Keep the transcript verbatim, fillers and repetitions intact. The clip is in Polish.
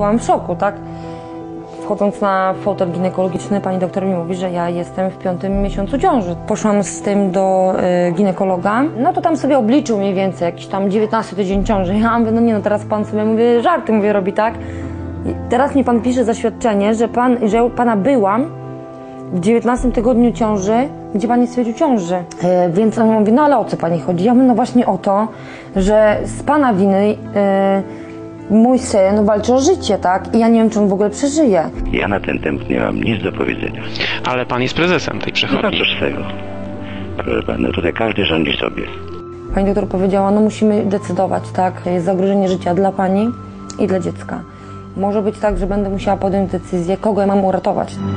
byłam w szoku, tak? Wchodząc na fotel ginekologiczny, pani doktor mi mówi, że ja jestem w piątym miesiącu ciąży. Poszłam z tym do y, ginekologa, no to tam sobie obliczył mniej więcej, jakiś tam dziewiętnasty tydzień ciąży. Ja mówię, no nie no, teraz pan sobie, mówię, żarty, mówię, robi, tak? I teraz mi pan pisze zaświadczenie, że, pan, że u pana byłam w dziewiętnastym tygodniu ciąży, gdzie pan nie stwierdził ciąży. E, więc on mówi, no ale o co pani chodzi? Ja mówię, no właśnie o to, że z pana winy e, mój syn walczy o życie, tak? I ja nie wiem, czy on w ogóle przeżyje. Ja na ten temat nie mam nic do powiedzenia. Ale pan jest prezesem tej No przychodni. cóż z tego. Proszę pana, tutaj każdy rządzi sobie. Pani doktor powiedziała, no musimy decydować, tak? Jest zagrożenie życia dla pani i dla dziecka. Może być tak, że będę musiała podjąć decyzję, kogo ja mam uratować.